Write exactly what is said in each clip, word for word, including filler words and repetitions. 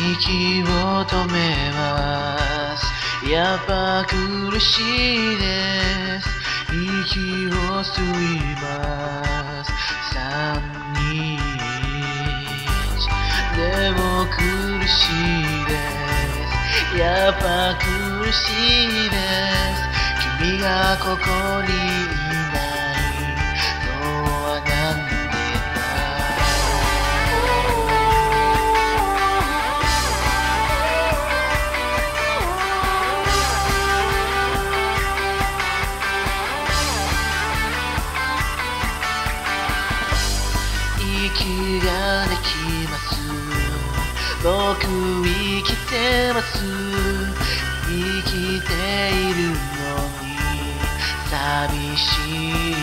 息を止めます。やっぱ苦しいです。息を吸います。三日でも苦しいです。やっぱ苦しいです。君がここにいないのはなんで息ができます。僕生きてます。生きているのに寂しい。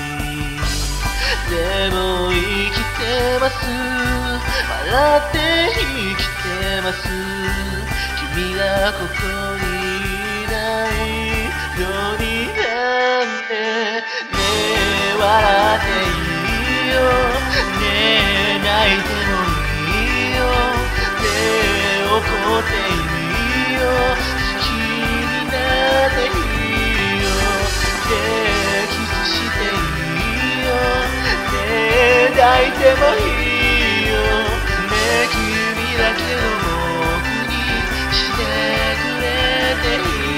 でも生きてます。笑って生きてます。君がここにいないのになんでねえ笑っていいよねえ泣いてもいいよねえ怒っていいよ好きになっていいよねえキスしていいよねえ抱いてもいいよねえ君だけの僕にしてくれていい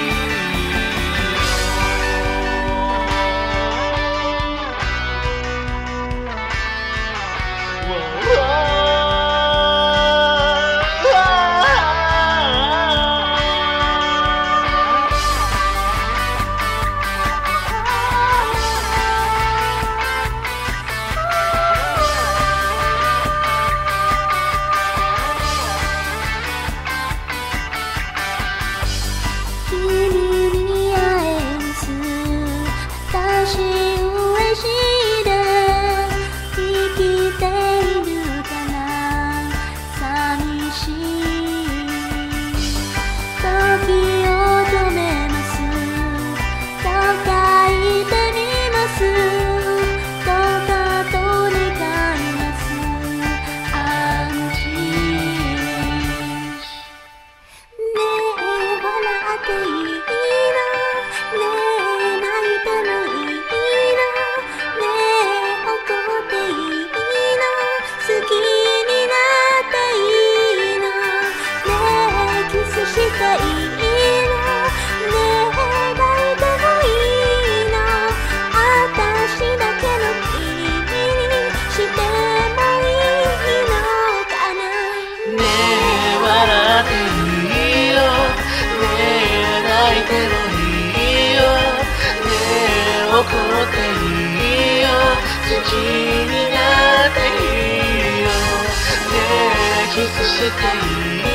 怒っていいよ好きになっていいよねえキスしていいよ